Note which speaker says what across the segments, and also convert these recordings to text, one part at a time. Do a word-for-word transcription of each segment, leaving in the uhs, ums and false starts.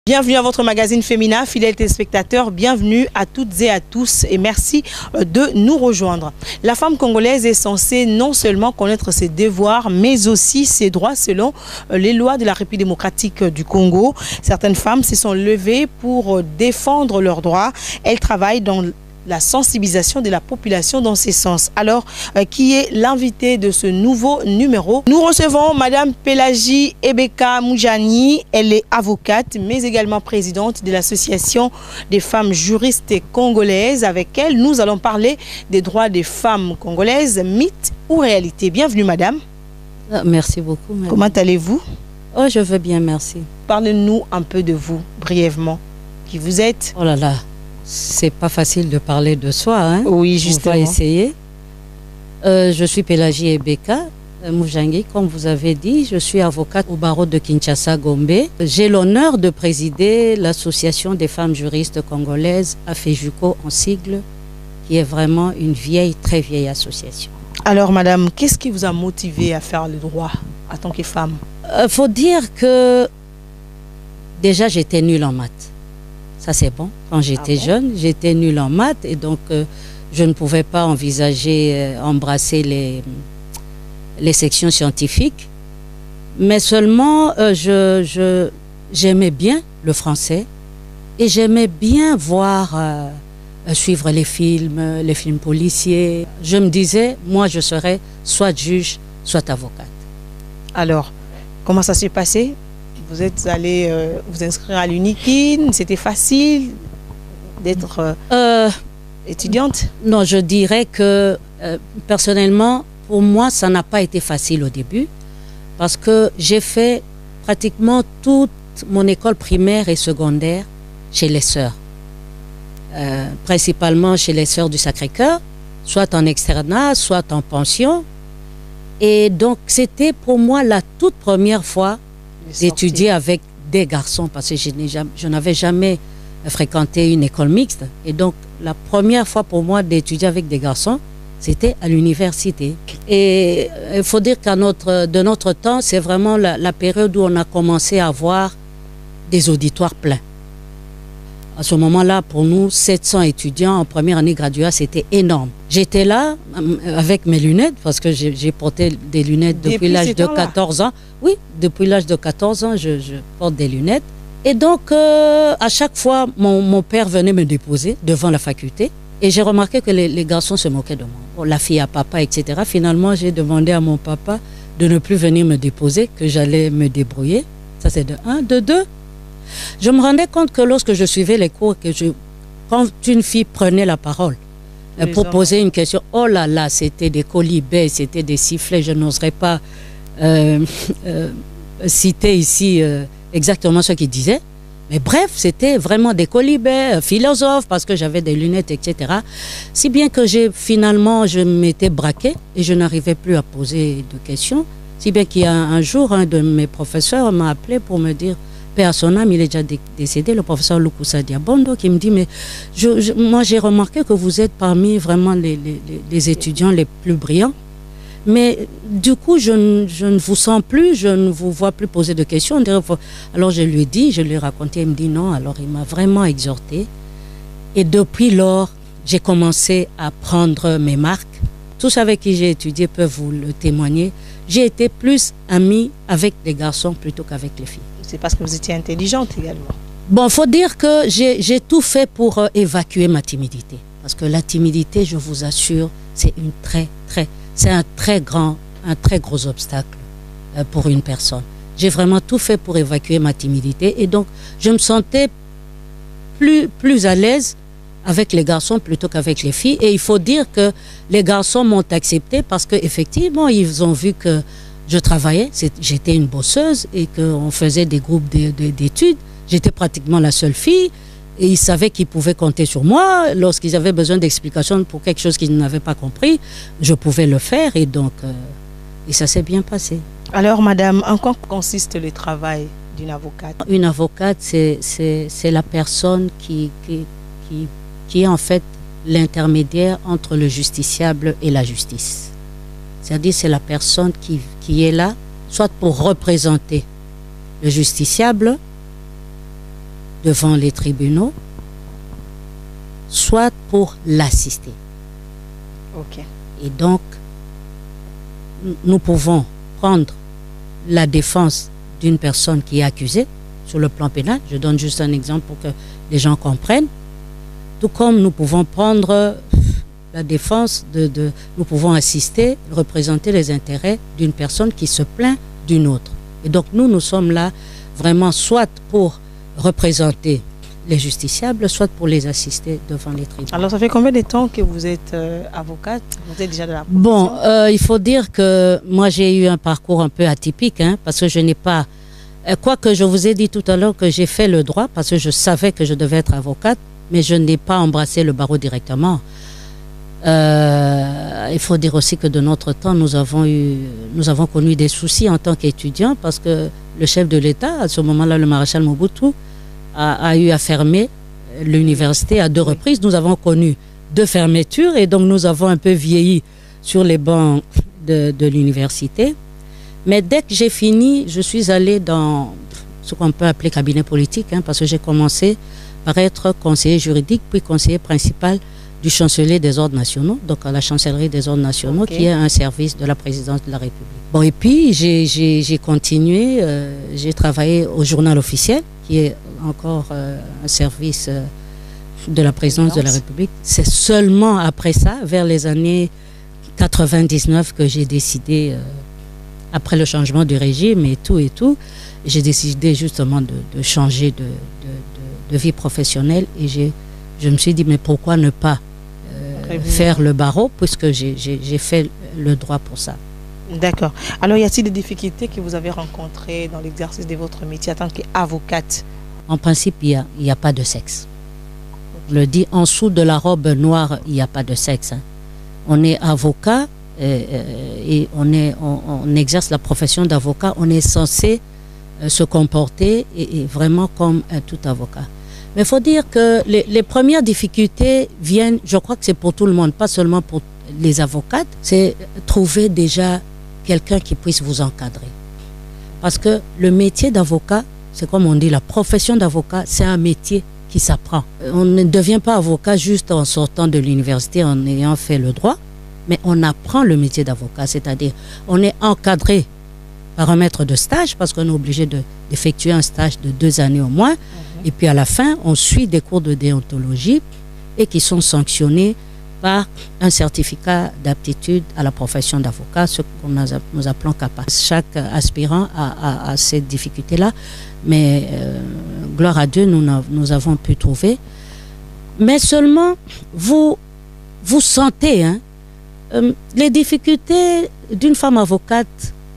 Speaker 1: Bienvenue à votre magazine Féminin, fidèles téléspectateurs, bienvenue à toutes et à tous et merci de nous rejoindre. La femme congolaise est censée non seulement connaître ses devoirs, mais aussi ses droits selon les lois de la République démocratique du Congo. Certaines femmes se sont levées pour défendre leurs droits. Elles travaillent dans la sensibilisation de la population dans ces sens. Alors, euh, qui est l'invité de ce nouveau numéro? Nous recevons Madame Pélagie Ebeka Moujani. Elle est avocate, mais également présidente de l'Association des femmes juristes congolaises. Avec elle, nous allons parler des droits des femmes congolaises, mythe ou réalité. Bienvenue, Madame.
Speaker 2: Merci beaucoup. Madame.
Speaker 1: Comment allez-vous?
Speaker 2: Oh, je veux bien, merci.
Speaker 1: Parlez-nous un peu de vous, brièvement. Qui vous êtes?
Speaker 2: Oh là là. C'est pas facile de parler de soi, hein?
Speaker 1: Oui, justement.
Speaker 2: On va essayer. Euh, je suis Pélagie Ebeka Moujani, comme vous avez dit. Je suis avocate au barreau de Kinshasa-Gombe. J'ai l'honneur de présider l'association des femmes juristes congolaises, AFEJUCO en sigle, qui est vraiment une vieille, très vieille association.
Speaker 1: Alors, madame, qu'est-ce qui vous a motivé à faire le droit en tant que femme?
Speaker 2: Il euh, faut dire que déjà, j'étais nulle en maths. Ça, c'est bon. Quand j'étais ah bon? jeune, j'étais nulle en maths et donc euh, je ne pouvais pas envisager, euh, embrasser les, les sections scientifiques. Mais seulement, euh, je, je, j'aimais bien le français et j'aimais bien voir, euh, suivre les films, les films policiers. Je me disais, moi, je serais soit juge, soit avocate.
Speaker 1: Alors, comment ça s'est passé? Vous êtes allé euh, vous inscrire à l'UNIKIN, c'était facile d'être euh, euh, étudiante?
Speaker 2: Non, je dirais que euh, personnellement, pour moi, ça n'a pas été facile au début parce que j'ai fait pratiquement toute mon école primaire et secondaire chez les sœurs, euh, principalement chez les sœurs du Sacré-Cœur, soit en externat, soit en pension. Et donc, c'était pour moi la toute première fois d'étudier avec des garçons parce que je n'avais jamais fréquenté une école mixte. Et donc, la première fois pour moi d'étudier avec des garçons, c'était à l'université. Et il faut dire qu'à notre, de notre temps, c'est vraiment la, la période où on a commencé à avoir des auditoires pleins. À ce moment-là, pour nous, sept cents étudiants en première année graduée, c'était énorme. J'étais là avec mes lunettes, parce que j'ai porté des lunettes depuis, depuis l'âge de quatorze ans. Oui, depuis l'âge de quatorze ans, je, je porte des lunettes. Et donc, euh, à chaque fois, mon, mon père venait me déposer devant la faculté. Et j'ai remarqué que les, les garçons se moquaient de moi. Bon, la fille à papa, et cetera. Finalement, j'ai demandé à mon papa de ne plus venir me déposer, que j'allais me débrouiller. Ça, c'est de un. De deux, je me rendais compte que lorsque je suivais les cours, que je, quand une fille prenait la parole les pour hommes. poser une question, oh là là, c'était des colibets, c'était des sifflets, je n'oserais pas euh, euh, citer ici euh, exactement ce qu'ils disaient. Mais bref, c'était vraiment des colibets, euh, philosophes, parce que j'avais des lunettes, et cetera. Si bien que j'ai finalement, je m'étais braquée et je n'arrivais plus à poser de questions. Si bien qu'il y a un jour, un de mes professeurs m'a appelé pour me dire, à son âme, il est déjà décédé, le professeur Lukusa Diabondo, qui me dit, mais je, je, moi j'ai remarqué que vous êtes parmi vraiment les, les, les étudiants les plus brillants, mais du coup je, je ne vous sens plus, je ne vous vois plus poser de questions. Alors je lui ai dit, je lui ai raconté, il me dit non, alors il m'a vraiment exhorté. Et depuis lors, j'ai commencé à prendre mes marques. Tous avec qui j'ai étudié peuvent vous le témoigner. J'ai été plus amie avec les garçons plutôt qu'avec les filles.
Speaker 1: C'est parce que vous étiez intelligente également.
Speaker 2: Bon, il faut dire que j'ai tout fait pour euh, évacuer ma timidité. Parce que la timidité, je vous assure, c'est une très, très, c'est un très grand, un très gros obstacle euh, pour une personne. J'ai vraiment tout fait pour évacuer ma timidité. Et donc, je me sentais plus, plus à l'aise avec les garçons plutôt qu'avec les filles. Et il faut dire que les garçons m'ont accepté parce qu'effectivement, ils ont vu que je travaillais, j'étais une bosseuse et qu'on faisait des groupes d'études. J'étais pratiquement la seule fille et ils savaient qu'ils pouvaient compter sur moi. Lorsqu'ils avaient besoin d'explications pour quelque chose qu'ils n'avaient pas compris, je pouvais le faire et donc euh, et ça s'est bien passé.
Speaker 1: Alors madame, en quoi consiste le travail d'une avocate?
Speaker 2: Une avocate, c'est la personne qui, qui, qui, qui est en fait l'intermédiaire entre le justiciable et la justice. C'est-à-dire c'est la personne qui, qui est là, soit pour représenter le justiciable, devant les tribunaux, soit pour l'assister.
Speaker 1: Ok.
Speaker 2: Et donc, nous pouvons prendre la défense d'une personne qui est accusée sur le plan pénal. Je donne juste un exemple pour que les gens comprennent. Tout comme nous pouvons prendre la défense de, de nous pouvons assister, représenter les intérêts d'une personne qui se plaint d'une autre. Et donc nous, nous sommes là vraiment soit pour représenter les justiciables, soit pour les assister devant les tribunaux.
Speaker 1: Alors ça fait combien de temps que vous êtes euh, avocate? Vous êtes déjà de la profession?
Speaker 2: Bon, euh, il faut dire que moi j'ai eu un parcours un peu atypique, hein, parce que je n'ai pas... Euh, quoique je vous ai dit tout à l'heure que j'ai fait le droit, parce que je savais que je devais être avocate, mais je n'ai pas embrassé le barreau directement. Euh, il faut dire aussi que de notre temps, nous avons, eu, nous avons connu des soucis en tant qu'étudiants, parce que le chef de l'État, à ce moment-là, le maréchal Mobutu, a, a eu à fermer l'université à deux reprises. Nous avons connu deux fermetures et donc nous avons un peu vieilli sur les bancs de, de l'université. Mais dès que j'ai fini, je suis allée dans ce qu'on peut appeler cabinet politique, hein, parce que j'ai commencé par être conseiller juridique, puis conseiller principal du chancelier des ordres nationaux, donc à la chancellerie des ordres nationaux, okay, qui est un service de la présidence de la République. Bon, et puis j'ai continué, euh, j'ai travaillé au journal officiel, qui est encore euh, un service euh, de la présidence de la République. C'est seulement après ça, vers les années quatre-vingt-dix-neuf, que j'ai décidé, euh, après le changement du régime et tout et tout, j'ai décidé justement de, de changer de, de, de, de vie professionnelle et j'ai je me suis dit, mais pourquoi ne pas euh, faire le barreau, puisque j'ai fait le droit pour ça.
Speaker 1: D'accord. Alors, y a-t-il des difficultés que vous avez rencontrées dans l'exercice de votre métier en tant qu'avocate?
Speaker 2: En principe, il n'y a, il y a pas de sexe. On le dit, en dessous de la robe noire, il n'y a pas de sexe. Hein. On est avocat euh, et on, est, on, on exerce la profession d'avocat. On est censé euh, se comporter et, et vraiment comme un tout avocat. Mais il faut dire que les, les premières difficultés viennent, je crois que c'est pour tout le monde, pas seulement pour les avocates, c'est trouver déjà quelqu'un qui puisse vous encadrer. Parce que le métier d'avocat, c'est comme on dit, la profession d'avocat, c'est un métier qui s'apprend. On ne devient pas avocat juste en sortant de l'université, en ayant fait le droit, mais on apprend le métier d'avocat, c'est-à-dire on est encadré par un maître de stage, parce qu'on est obligé d'effectuer un stage de deux années au moins. Et puis à la fin, on suit des cours de déontologie et qui sont sanctionnés par un certificat d'aptitude à la profession d'avocat, ce que nous appelons CAPA. Chaque aspirant a, a, a cette difficulté-là, mais euh, gloire à Dieu, nous, nous avons pu trouver. Mais seulement, vous, vous sentez, hein, euh, les difficultés d'une femme avocate,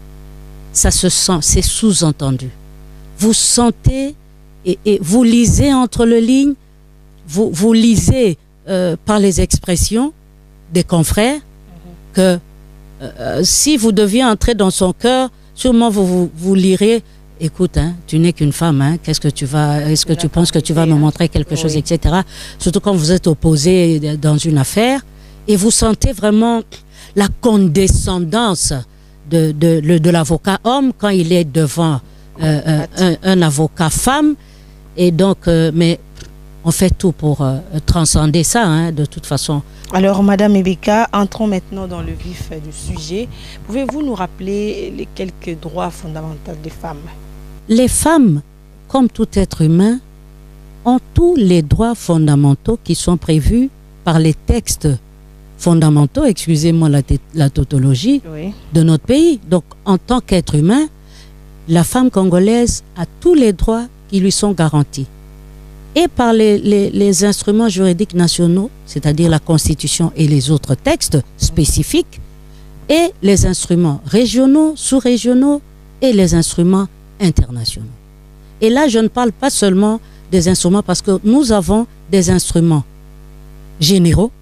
Speaker 2: ça se sent, c'est sous-entendu. Vous sentez et, et vous lisez entre les lignes, vous, vous lisez euh, par les expressions des confrères mm-hmm. que euh, si vous deviez entrer dans son cœur, sûrement vous, vous, vous lirez, écoute, hein, tu n'es qu'une femme, hein, qu'est-ce que tu vas, est-ce que tu penses que tu vas me montrer quelque oui. chose, et cetera. Surtout quand vous êtes opposé dans une affaire et vous sentez vraiment la condescendance de, de, de, de l'avocat homme quand il est devant euh, un, un avocat femme. Et donc, euh, mais on fait tout pour euh, transcender ça, hein, de toute façon.
Speaker 1: Alors, Madame Ebeka, entrons maintenant dans le vif du sujet. Pouvez-vous nous rappeler les quelques droits fondamentaux des femmes?
Speaker 2: Les femmes, comme tout être humain, ont tous les droits fondamentaux qui sont prévus par les textes fondamentaux, excusez-moi la, la tautologie, oui. de notre pays. Donc, en tant qu'être humain, la femme congolaise a tous les droits qui lui sont garantis. Et par les, les, les instruments juridiques nationaux, c'est-à-dire la Constitution et les autres textes spécifiques, et les instruments régionaux, sous-régionaux et les instruments internationaux. Et là, je ne parle pas seulement des instruments parce que nous avons des instruments généraux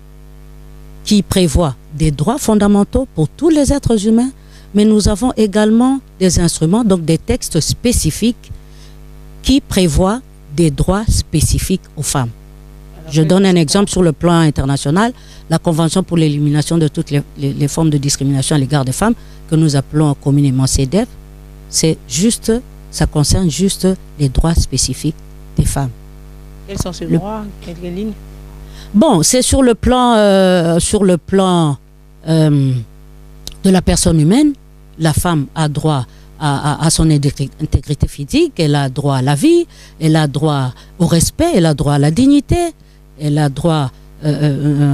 Speaker 2: qui prévoient des droits fondamentaux pour tous les êtres humains, mais nous avons également des instruments, donc des textes spécifiques qui prévoient des droits spécifiques aux femmes. Je donne un exemple sur le plan international, la Convention pour l'élimination de toutes les, les, les formes de discrimination à l'égard des femmes, que nous appelons communément C E D E F, c'est juste, ça concerne juste les droits spécifiques des femmes.
Speaker 1: Quels sont ces
Speaker 2: Le...
Speaker 1: droits? Quelles lignes?
Speaker 2: Bon, c'est sur le plan, euh, sur le plan euh, de la personne humaine. La femme a droit à, à, à son intégrité physique, elle a droit à la vie, elle a droit au respect, elle a droit à la dignité, elle a droit euh, euh,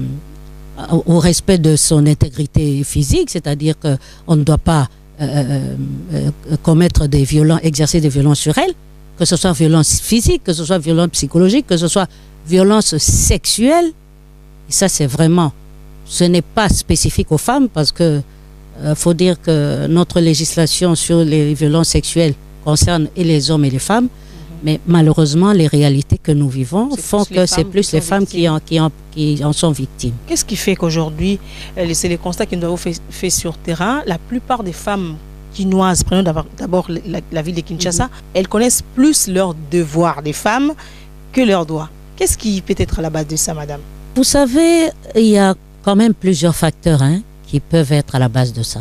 Speaker 2: euh, au respect de son intégrité physique, c'est-à-dire qu'on ne doit pas euh, euh, commettre des violences, exercer des violences sur elle, que ce soit violence physique, que ce soit violence psychologique, que ce soit violence sexuelle. Et ça, c'est vraiment, ce n'est pas spécifique aux femmes parce que il euh, faut dire que notre législation sur les violences sexuelles concerne et les hommes et les femmes, mm-hmm. mais malheureusement, les réalités que nous vivons font que c'est plus les femmes qui en, qui, en, qui en sont victimes. Qu'est-ce
Speaker 1: qui fait qu'aujourd'hui, c'est les constats que nous avons fait, fait sur terrain, la plupart des femmes quinoises, prenons d'abord la, la ville de Kinshasa, mm-hmm. elles connaissent plus leurs devoirs des femmes que leurs droits. Qu'est-ce qui peut être à la base de ça, madame?
Speaker 2: Vous savez, il y a quand même plusieurs facteurs, hein, qui peuvent être à la base de ça.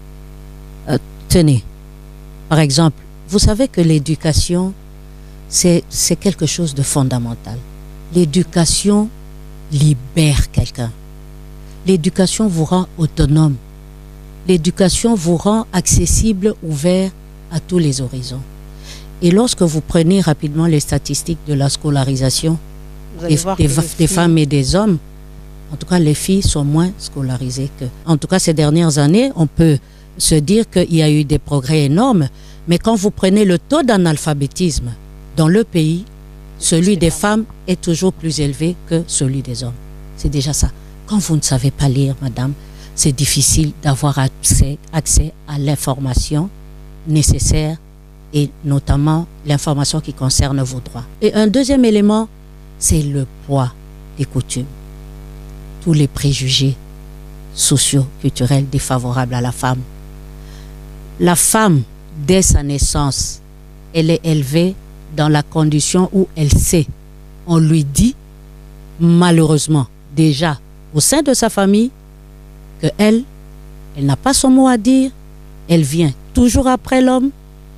Speaker 2: Euh, tenez, par exemple, vous savez que l'éducation, c'est quelque chose de fondamental. L'éducation libère quelqu'un. L'éducation vous rend autonome. L'éducation vous rend accessible, ouvert à tous les horizons. Et lorsque vous prenez rapidement les statistiques de la scolarisation des, des, des femmes et des hommes, en tout cas, les filles sont moins scolarisées que... En tout cas, ces dernières années, on peut se dire qu'il y a eu des progrès énormes. Mais quand vous prenez le taux d'analphabétisme dans le pays, celui des femmes est toujours plus élevé que celui des hommes. C'est déjà ça. Quand vous ne savez pas lire, madame, c'est difficile d'avoir accès, accès à l'information nécessaire et notamment l'information qui concerne vos droits. Et un deuxième élément, c'est le poids des coutumes. Tous les préjugés sociaux, culturels défavorables à la femme. La femme, dès sa naissance, elle est élevée dans la condition où elle sait. On lui dit, malheureusement, déjà au sein de sa famille, que elle, elle n'a pas son mot à dire, elle vient toujours après l'homme.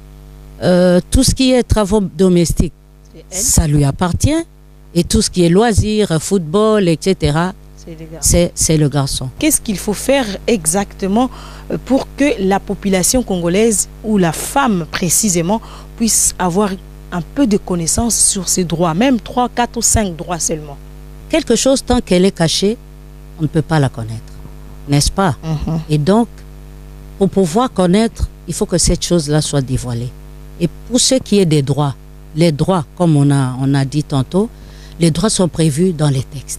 Speaker 2: Euh, tout ce qui est travaux domestiques, ça lui appartient. Et tout ce qui est loisirs, football, et cetera, c'est le garçon.
Speaker 1: Qu'est-ce qu'il faut faire exactement pour que la population congolaise ou la femme précisément puisse avoir un peu de connaissance sur ses droits, même trois, quatre ou cinq droits seulement?
Speaker 2: Quelque chose, tant qu'elle est cachée, on ne peut pas la connaître, n'est-ce pas? Mm-hmm. Et donc, pour pouvoir connaître, il faut que cette chose-là soit dévoilée. Et pour ce qui est des droits, les droits, comme on a, on a dit tantôt, les droits sont prévus dans les textes.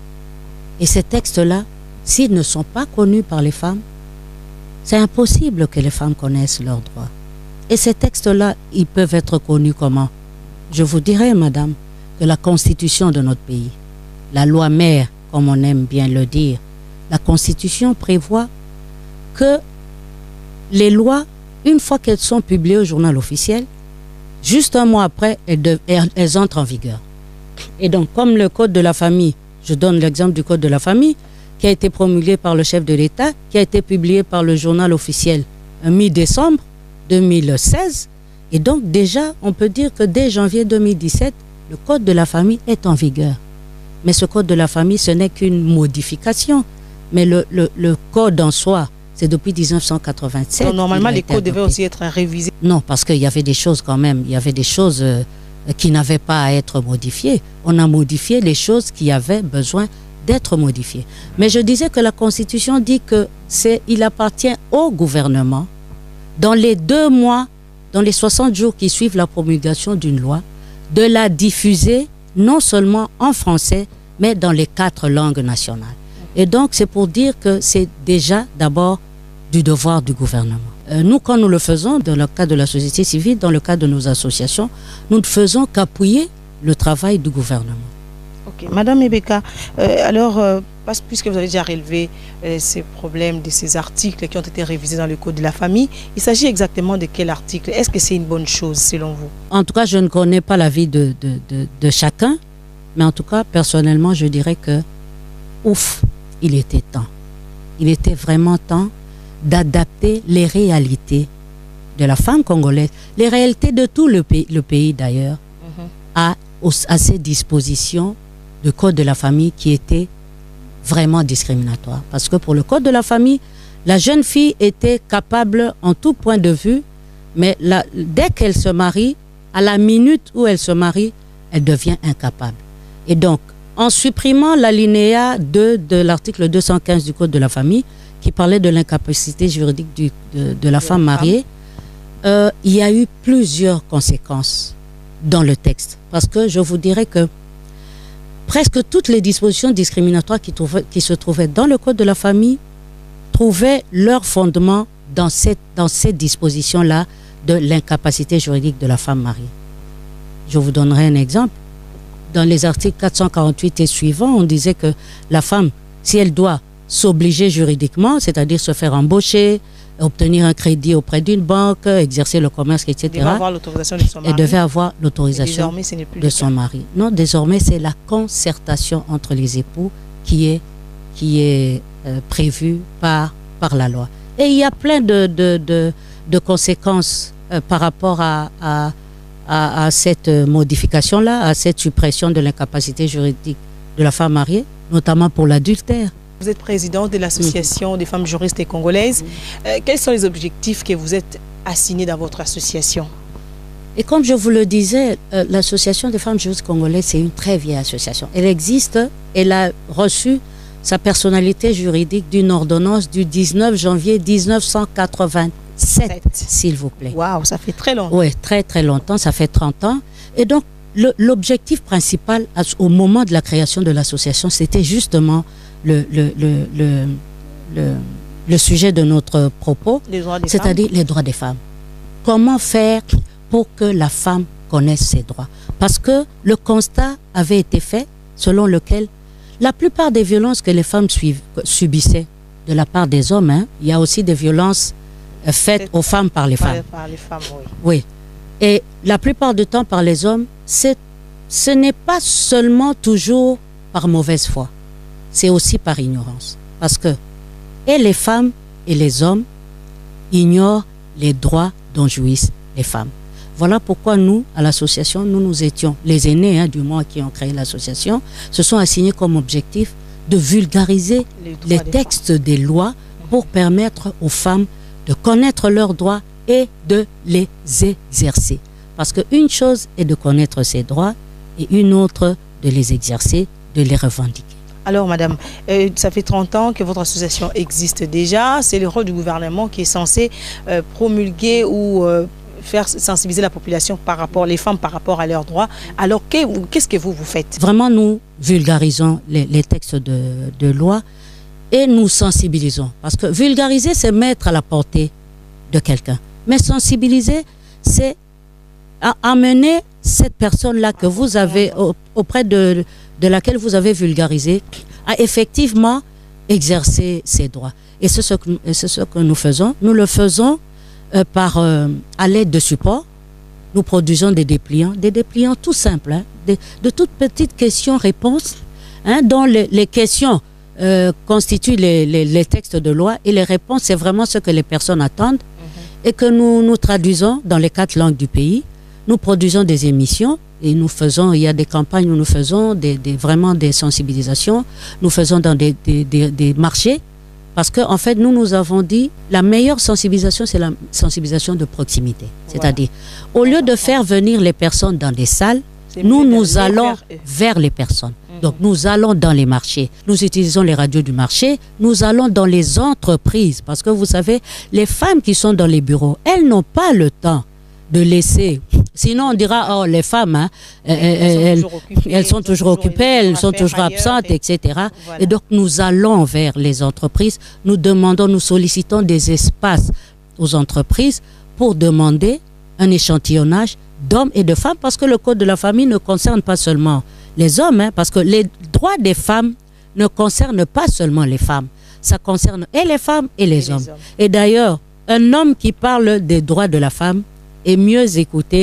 Speaker 2: Et ces textes-là, s'ils ne sont pas connus par les femmes, c'est impossible que les femmes connaissent leurs droits. Et ces textes-là, ils peuvent être connus comment? Je vous dirais, madame, que la constitution de notre pays, la loi mère, comme on aime bien le dire, la constitution prévoit que les lois, une fois qu'elles sont publiées au journal officiel, juste un mois après, elles, de, elles, elles entrent en vigueur. Et donc, comme le code de la famille, je donne l'exemple du code de la famille, qui a été promulgué par le chef de l'État, qui a été publié par le journal officiel mi-décembre deux mille seize. Et donc, déjà, on peut dire que dès janvier deux mille dix-sept, le code de la famille est en vigueur. Mais ce code de la famille, ce n'est qu'une modification. Mais le, le, le code en soi, c'est depuis mille neuf cent quatre-vingt-sept.
Speaker 1: Donc, normalement, les codes devaient aussi être révisés.
Speaker 2: Non, parce qu'il y avait des choses quand même, il y avait des choses euh, qui n'avaient pas à être modifiées. On a modifié les choses qui avaient besoin d'être modifiées. Mais je disais que la Constitution dit que c'est, il appartient au gouvernement, dans les deux mois, dans les soixante jours qui suivent la promulgation d'une loi, de la diffuser non seulement en français, mais dans les quatre langues nationales. Et donc, c'est pour dire que c'est déjà d'abord du devoir du gouvernement. Euh, nous, quand nous le faisons, dans le cadre de la société civile, dans le cadre de nos associations, nous ne faisons qu'appuyer le travail du gouvernement.
Speaker 1: Ok. Madame Ebeka, euh, alors, euh, parce, puisque vous avez déjà relevé euh, ces problèmes de ces articles qui ont été révisés dans le Code de la famille, il s'agit exactement de quel article? Est-ce que c'est une bonne chose selon vous?
Speaker 2: En tout cas, je ne connais pas l'avis de, de, de, de chacun, mais en tout cas, personnellement, je dirais que, ouf, il était temps. Il était vraiment temps d'adapter les réalités de la femme congolaise, les réalités de tout le pays, le pays d'ailleurs, mm-hmm. à, à ces dispositions du Code de la famille qui étaient vraiment discriminatoires. Parce que pour le Code de la famille, la jeune fille était capable en tout point de vue, mais la, dès qu'elle se marie, à la minute où elle se marie, elle devient incapable. Et donc, en supprimant l'alinéa deux de l'article deux cent quinze du Code de la famille, qui parlait de l'incapacité juridique du, de, de la de femme la mariée, femme. Euh, il y a eu plusieurs conséquences dans le texte. Parce que je vous dirais que presque toutes les dispositions discriminatoires qui, trouvaient, qui se trouvaient dans le Code de la famille trouvaient leur fondement dans cette, dans cette disposition-là de l'incapacité juridique de la femme mariée. Je vous donnerai un exemple. Dans les articles quatre cent quarante-huit et suivants, on disait que la femme, si elle doit s'obliger juridiquement, c'est-à-dire se faire embaucher, obtenir un crédit auprès d'une banque, exercer le commerce, et cetera, elle devait avoir l'autorisation de son mari. Non, désormais, c'est la concertation entre les époux qui est, qui est euh, prévue par, par la loi. Et il y a plein de, de, de, de conséquences euh, par rapport à, à, à, à cette modification-là, à cette suppression de l'incapacité juridique de la femme mariée, notamment pour l'adultère.
Speaker 1: Vous êtes présidente de l'association mmh. des femmes juristes et congolaises. Mmh. Euh, quels sont les objectifs que vous êtes assignés dans votre association?
Speaker 2: Et comme je vous le disais, euh, l'association des femmes juristes congolaises, c'est une très vieille association. Elle existe, elle a reçu sa personnalité juridique d'une ordonnance du dix-neuf janvier mille neuf cent quatre-vingt-sept, s'il vous plaît.
Speaker 1: Waouh, ça fait très longtemps.
Speaker 2: Oui, très très longtemps, ça fait trente ans. Et donc, l'objectif principal au moment de la création de l'association, c'était justement Le, le, le, le, le, le sujet de notre propos, c'est-à-dire les droits des femmes. Comment faire pour que la femme connaisse ses droits? Parce que le constat avait été fait selon lequel la plupart des violences que les femmes suivent, subissaient de la part des hommes, hein, il y a aussi des violences euh, faites aux femmes par les femmes.
Speaker 1: Par les femmes, oui.
Speaker 2: Oui. Et la plupart du temps par les hommes, ce n'est pas seulement toujours par mauvaise foi. C'est aussi par ignorance. Parce que et les femmes et les hommes ignorent les droits dont jouissent les femmes. Voilà pourquoi nous, à l'association, nous nous étions, les aînés hein, du moins qui ont créé l'association, se sont assignés comme objectif de vulgariser les, les textes des, des lois pour permettre aux femmes de connaître leurs droits et de les exercer. Parce qu'une chose est de connaître ses droits et une autre de les exercer, de les revendiquer.
Speaker 1: Alors, madame, euh, ça fait trente ans que votre association existe déjà. C'est le rôle du gouvernement qui est censé euh, promulguer ou euh, faire sensibiliser la population par rapport, les femmes par rapport à leurs droits. Alors, qu'est-ce que vous, vous faites?
Speaker 2: Vraiment, nous vulgarisons les, les textes de, de loi et nous sensibilisons. Parce que vulgariser, c'est mettre à la portée de quelqu'un. Mais sensibiliser, c'est amener cette personne-là que vous avez auprès de... de laquelle vous avez vulgarisé, a effectivement exercé ses droits. Et c'est ce que, ce que nous faisons. Nous le faisons euh, par, euh, à l'aide de supports. Nous produisons des dépliants, des dépliants tout simples, hein, de, de toutes petites questions-réponses, hein, dont les, les questions euh, constituent les, les, les textes de loi et les réponses, c'est vraiment ce que les personnes attendent mm-hmm. et que nous, nous traduisons dans les quatre langues du pays. Nous produisons des émissions et nous faisons, il y a des campagnes où nous faisons des, des, vraiment des sensibilisations. Nous faisons dans des, des, des, des marchés parce qu'en en fait, nous, nous avons dit la meilleure sensibilisation, c'est la sensibilisation de proximité. C'est-à-dire, au lieu de faire venir les personnes dans des salles, nous, nous allons vers, vers les personnes. Mm-hmm. Donc, nous allons dans les marchés. Nous utilisons les radios du marché. Nous allons dans les entreprises parce que vous savez, les femmes qui sont dans les bureaux, elles n'ont pas le temps de laisser. Sinon, on dira, oh, les femmes, hein, elles, elles, elles sont toujours occupées, elles sont toujours absentes, et cetera. Voilà. Et donc, nous allons vers les entreprises, nous demandons, nous sollicitons des espaces aux entreprises pour demander un échantillonnage d'hommes et de femmes, parce que le Code de la famille ne concerne pas seulement les hommes, hein, parce que les droits des femmes ne concernent pas seulement les femmes, ça concerne et les femmes et les, et hommes. les hommes. Et d'ailleurs, un homme qui parle des droits de la femme est mieux écouté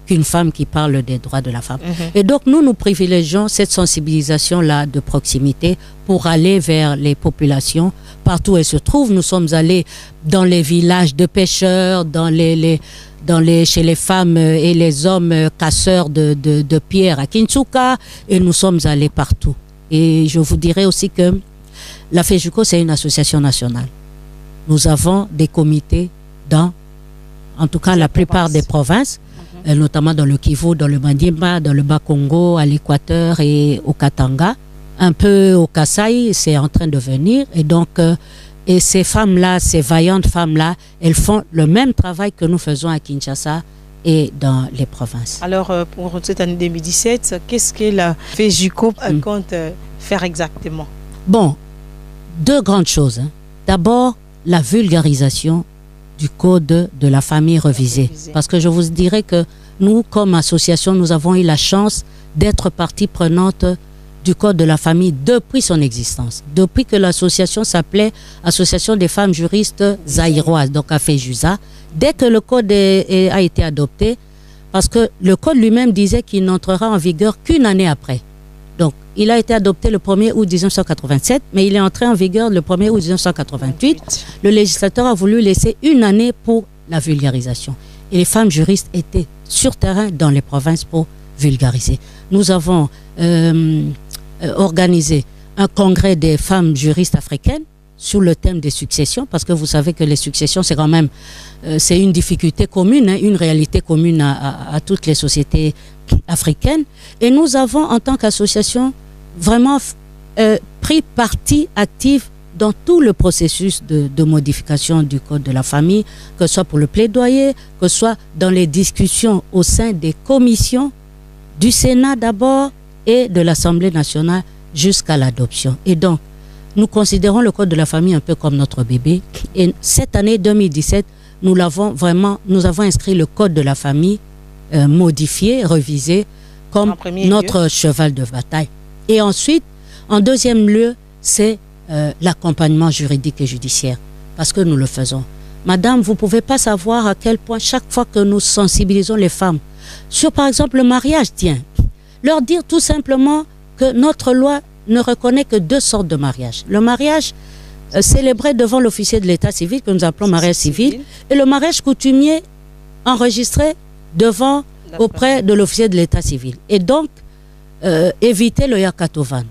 Speaker 2: qu'une femme qui parle des droits de la femme.
Speaker 1: Mm-hmm.
Speaker 2: Et donc, nous, nous privilégions cette sensibilisation-là de proximité pour aller vers les populations partout où elles se trouvent. Nous sommes allés dans les villages de pêcheurs, dans les, les, dans les, chez les femmes et les hommes casseurs de, de, de pierres à Kinshasa, et nous sommes allés partout. Et je vous dirais aussi que la FEJUCO, c'est une association nationale. Nous avons des comités dans, en tout cas, la plupart des provinces, mm-hmm. notamment dans le Kivu, dans le Maniema, dans le Bas-Congo, à l'Équateur et au Katanga. Un peu au Kasaï, c'est en train de venir. Et donc, euh, et ces femmes-là, ces vaillantes femmes-là, elles font le même travail que nous faisons à Kinshasa et dans les provinces.
Speaker 1: Alors, euh, pour cette année deux mille dix-sept, qu'est-ce que la FEJUCO mm. compte euh, faire exactement?
Speaker 2: Bon, deux grandes choses. Hein. D'abord, la vulgarisation du code de la famille revisée. Parce que je vous dirais que nous, comme association, nous avons eu la chance d'être partie prenante du code de la famille depuis son existence. Depuis que l'association s'appelait Association des femmes juristes zaïroises, donc AFEJUZA, dès que le code est, est, a été adopté, parce que le code lui-même disait qu'il n'entrera en vigueur qu'une année après. Donc, il a été adopté le premier août mille neuf cent quatre-vingt-sept, mais il est entré en vigueur le premier août mille neuf cent quatre-vingt-huit. Le législateur a voulu laisser une année pour la vulgarisation. Et les femmes juristes étaient sur terrain dans les provinces pour vulgariser. Nous avons euh, organisé un congrès des femmes juristes africaines sur le thème des successions, parce que vous savez que les successions, c'est quand même euh, c'est une difficulté commune, hein, une réalité commune à, à, à toutes les sociétés africaines. Et nous avons, en tant qu'association, vraiment euh, pris partie active dans tout le processus de, de modification du code de la famille, que ce soit pour le plaidoyer, que ce soit dans les discussions au sein des commissions du Sénat d'abord et de l'Assemblée nationale jusqu'à l'adoption. Et donc, nous considérons le code de la famille un peu comme notre bébé. Et cette année deux mille dix-sept, nous l'avons vraiment, nous avons inscrit le code de la famille euh, modifié, revisé, comme notre lieu. cheval de bataille. Et ensuite, en deuxième lieu, c'est euh, l'accompagnement juridique et judiciaire, parce que nous le faisons. Madame, vous ne pouvez pas savoir à quel point chaque fois que nous sensibilisons les femmes sur, par exemple, le mariage, tiens, leur dire tout simplement que notre loi ne reconnaît que deux sortes de mariage. Le mariage euh, célébré devant l'officier de l'état civil, que nous appelons mariage civil, et le mariage coutumier enregistré devant, auprès de l'officier de l'état civil. Et donc, euh, éviter le yakatovan.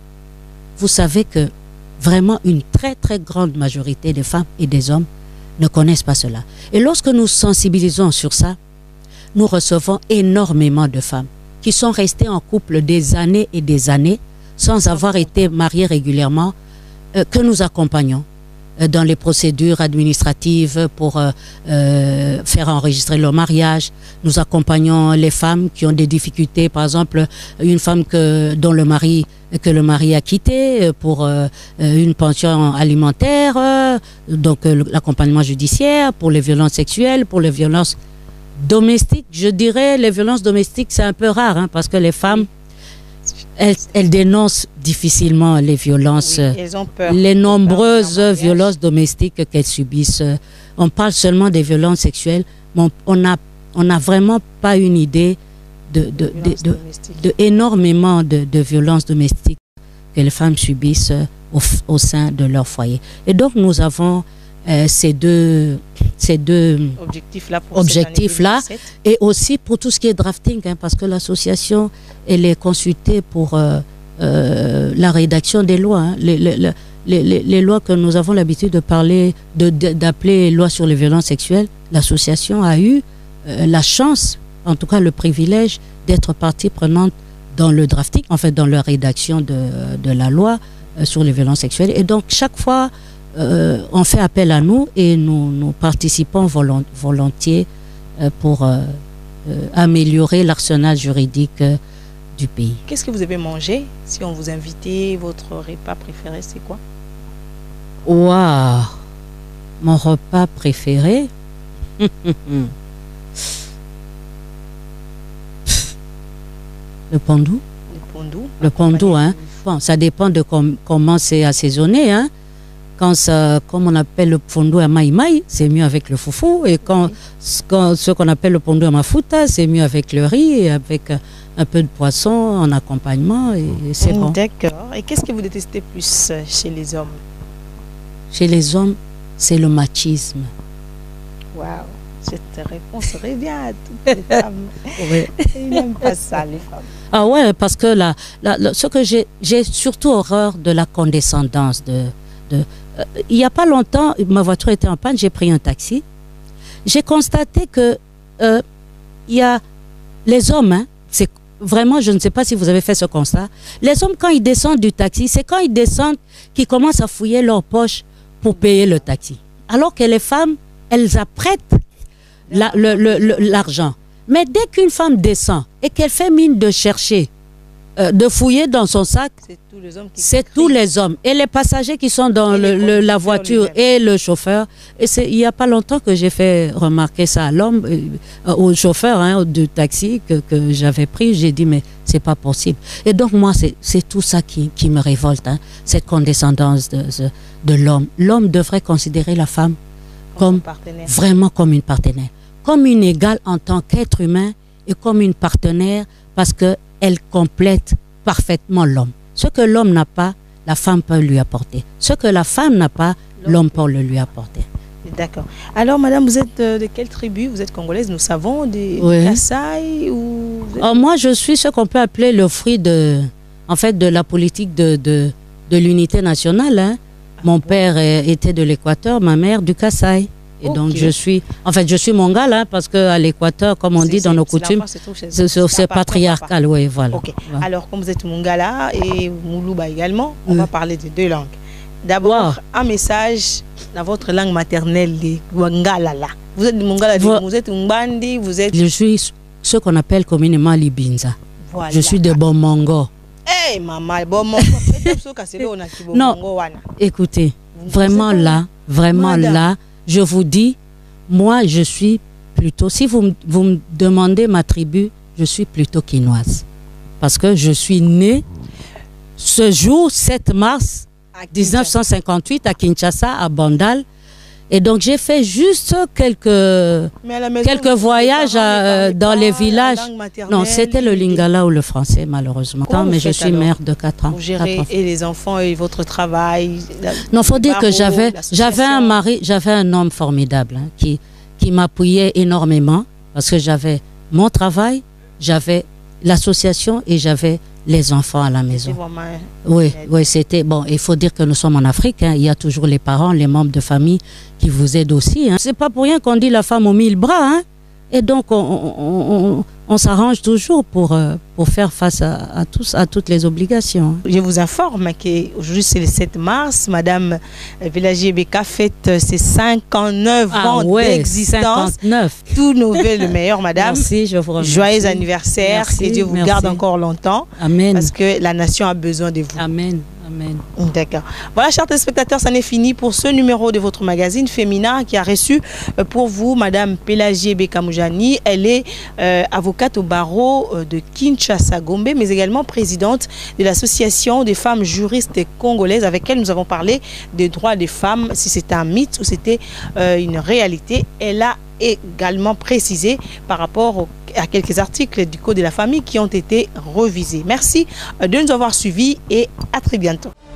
Speaker 2: Vous savez que vraiment une très très grande majorité des femmes et des hommes ne connaissent pas cela. Et lorsque nous sensibilisons sur ça, nous recevons énormément de femmes qui sont restées en couple des années et des années sans avoir été mariées régulièrement, euh, que nous accompagnons euh, dans les procédures administratives pour euh, euh, faire enregistrer leur mariage. Nous accompagnons les femmes qui ont des difficultés, par exemple une femme que, dont le mari, que le mari a quitté pour euh, une pension alimentaire, euh, donc euh, l'accompagnement judiciaire pour les violences sexuelles, pour les violences domestiques. Je dirais les violences domestiques, c'est un peu rare, hein, parce que les femmes, elles, elles dénoncent difficilement les violences, oui, elles ont peur. les nombreuses violences domestiques qu'elles subissent. On parle seulement des violences sexuelles, mais on n'a on a vraiment pas une idée de, de, de, de, de, de énormément de, de violences domestiques que les femmes subissent au, au sein de leur foyer. Et donc nous avons euh, ces deux, ces deux objectifs-là, objectifs là, et aussi pour tout ce qui est drafting, hein, parce que l'association, elle est consultée pour euh, euh, la rédaction des lois. Hein, les, les, les, les, les lois que nous avons l'habitude de parler, de, de, d'appeler lois sur les violences sexuelles, l'association a eu euh, la chance, en tout cas le privilège, d'être partie prenante dans le drafting, en fait dans la rédaction de, de la loi euh, sur les violences sexuelles. Et donc chaque fois, euh, on fait appel à nous et nous, nous participons volont, volontiers euh, pour euh, euh, améliorer l'arsenal juridique euh, du pays.
Speaker 1: Qu'est-ce que vous avez mangé? Si on vous invitait, votre repas préféré, c'est quoi?
Speaker 2: Waouh! Mon repas préféré? Le pandou.
Speaker 1: Le pandou.
Speaker 2: Le pandou, hein. Bon, ça dépend de com comment c'est assaisonné, hein. quand ça, comme on appelle le pondo à maïmaï, c'est mieux avec le foufou. Et quand, quand ce qu'on appelle le pondo à mafuta, c'est mieux avec le riz et avec un peu de poisson en accompagnement. Et c'est bon.
Speaker 1: D'accord. Et qu'est-ce que vous détestez plus chez les hommes?
Speaker 2: Chez les hommes, c'est le machisme.
Speaker 1: Waouh, cette réponse revient à toutes les femmes.
Speaker 2: Oui.
Speaker 1: Ils n'aiment pas ça, les femmes.
Speaker 2: Ah ouais, parce que là, là, là, ce que j'ai, j'ai surtout horreur de la condescendance. De, de, euh, il n'y a pas longtemps, ma voiture était en panne, j'ai pris un taxi. J'ai constaté que euh, il y a les hommes, hein, c'est vraiment, je ne sais pas si vous avez fait ce constat. Les hommes, quand ils descendent du taxi, c'est quand ils descendent qu'ils commencent à fouiller leurs poches pour payer le taxi. Alors que les femmes, elles apprêtent la, le, le, le, l'argent. Mais dès qu'une femme descend et qu'elle fait mine de chercher, euh, de fouiller dans son sac,
Speaker 1: c'est tous les hommes qui
Speaker 2: c'est tous les hommes. Et les passagers qui sont dans le, le, la voiture et le chauffeur. Et c'est, il n'y a pas longtemps que j'ai fait remarquer ça à l'homme, euh, au chauffeur hein, du taxi que, que j'avais pris. J'ai dit, mais c'est pas possible. Et donc, moi, c'est, c'est tout ça qui, qui me révolte, hein, cette condescendance de, de, de l'homme. L'homme devrait considérer la femme comme, vraiment comme une partenaire. Comme une égale en tant qu'être humain et comme une partenaire parce qu'elle complète parfaitement l'homme. Ce que l'homme n'a pas, la femme peut lui apporter. Ce que la femme n'a pas, l'homme peut le lui apporter.
Speaker 1: D'accord. Alors, madame, vous êtes de quelle tribu? Vous êtes congolaise, nous savons, des
Speaker 2: oui.
Speaker 1: Kassai ou...
Speaker 2: Oh, moi, je suis ce qu'on peut appeler le fruit de, en fait, de la politique de, de, de l'unité nationale. Hein. Ah, Mon bon. père était de l'Équateur, ma mère du Kassai. Et okay. donc, je suis, en fait, je suis mongale, hein, parce qu'à l'Équateur, comme on c'est, dit dans nos coutumes, c'est, c'est, c'est patriarcal, oui, voilà.
Speaker 1: Okay. voilà. Alors, comme vous êtes mongala et Moulouba également, on mm. va parler de deux langues. D'abord, wow. un message dans votre langue maternelle, les Wangalala. Vous êtes Mongala, vous, vous êtes Mbandi, vous êtes...
Speaker 2: Je suis ce qu'on appelle communément Libinza. Voilà. Je suis de Bomongo.
Speaker 1: Eh, hey, maman, Bomongo.
Speaker 2: Non, écoutez, vraiment là, vraiment Madame. là, je vous dis, moi, je suis plutôt, si vous, vous me demandez ma tribu, je suis plutôt quinoise. Parce que je suis née ce jour, sept mars mille neuf cent cinquante-huit, à Kinshasa, à Bandal. Et donc, j'ai fait juste quelques, maison, quelques voyages à, dans les villages. Non, c'était le lingala ou le français, malheureusement. Non, mais je suis alors, mère de quatre ans.
Speaker 1: Vous gérez et les enfants et votre travail.
Speaker 2: Non, il faut dire que j'avais, j'avais un mari, j'avais un homme formidable hein, qui, qui m'appuyait énormément parce que j'avais mon travail, j'avais l'association et j'avais les enfants à la maison. Oui, oui, c'était bon. Il faut dire que nous sommes en Afrique. Hein, il y a toujours les parents, les membres de famille qui vous aident aussi. Hein. C'est pas pour rien qu'on dit la femme aux mille bras. Hein. Et donc, on, on, on, on s'arrange toujours pour, euh, pour faire face à, à, tous, à toutes les obligations.
Speaker 1: Je vous informe qu'aujourd'hui, c'est le sept mars. Madame Pélagie Ebeka fête ses cinquante-neuf ah, ans ouais, d'existence.
Speaker 2: cinquante-neuf.
Speaker 1: Tout nouvel, le meilleur, madame.
Speaker 2: Merci, je vous remercie.
Speaker 1: Joyeux anniversaire. Merci, que Dieu vous merci. garde encore longtemps.
Speaker 2: Amen.
Speaker 1: Parce que la nation a besoin de vous.
Speaker 2: Amen. Amen.
Speaker 1: D'accord. Voilà, chers téléspectateurs, ça n'est fini pour ce numéro de votre magazine Féminin qui a reçu pour vous Madame Pélagie Ebeka Moujani. Elle est euh, avocate au barreau de Kinshasa Gombe, mais également présidente de l'association des femmes juristes congolaises avec elle nous avons parlé des droits des femmes, si c'était un mythe ou c'était euh, une réalité. Elle a également précisé par rapport au, à quelques articles du Code de la famille qui ont été revisés. Merci de nous avoir suivis et à très bientôt.